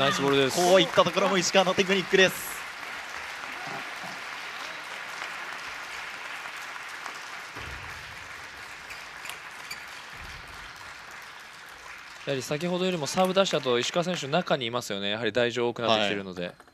ナイスボールです。 こういったところも石川のテクニックです。 やはり先ほどよりもサーブ出したと石川選手の中にいますよね。やはり台上多くなってきているので、はい、